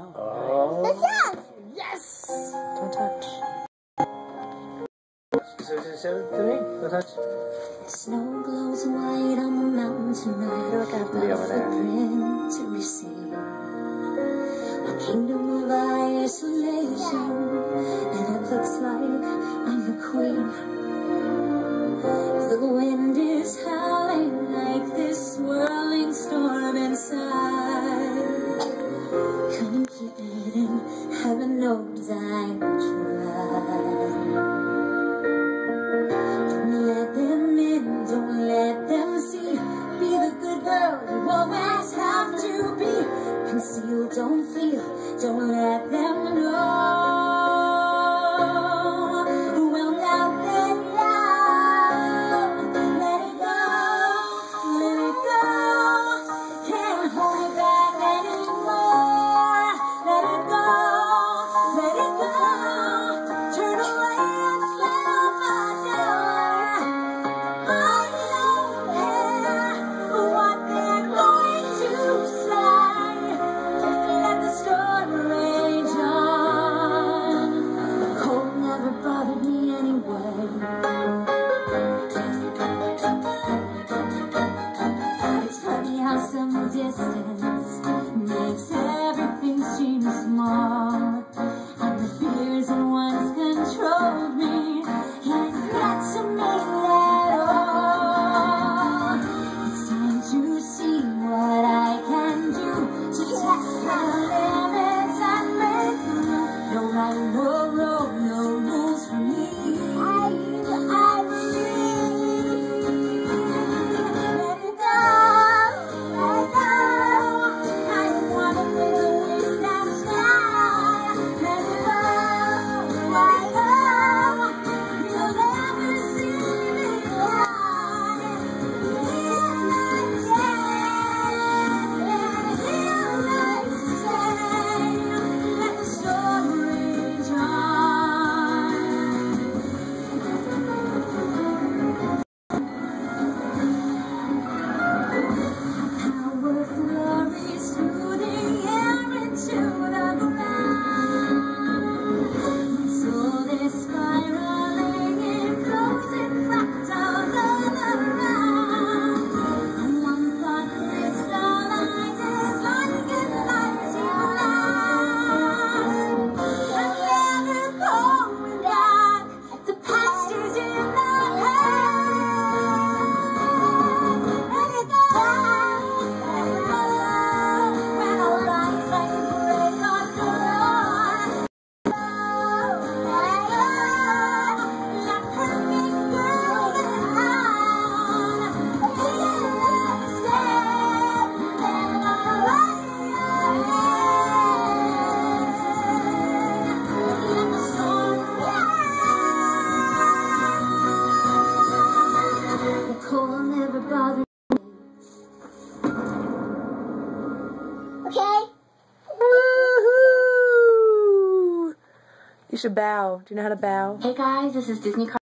Oh. Yes! Don't touch. Show it to me. Don't touch. Snow glows white on the mountain tonight. I feel like I have to be over there. To receive a kingdom of isolation, and it looks like I'm the queen. The wind is howling like this swirling storm inside. Couldn't keep it in, heaven knows I tried. Don't let them in, don't let them see. Be the good girl you always have to be. Conceal, don't feel, don't let them know. Well, now let it go, let it go. Can't hold it back anymore. Let it go, let it go. Turn away and slam the door. I don't care what they're going to say. Let the storm rage on. The cold never bothered me anyway. It's funny how some distance makes everything seem small. And the fears that once controlled me can't get to me at all. It's time to see what I can do to test my limits and break through. No right, no road, no rules for me. Let it go, let it go. I don't wanna be the wind and sky. Let it go, let it go. You'll never see me cry. Here's my day, here's my stay. Let the storm rage on. Power flurries through the air into the ground. So they're spiraling in floating fractals all around. And one thought crystallizes like a lighting last. I'm never going back. The past is in the past. Let it go, let it go. When all lights like a break on the road. Let perfect girl get on. Let the storm the cold never bothered me. Okay? Woohoo! You should bow. Do you know how to bow? Hey guys, this is Disney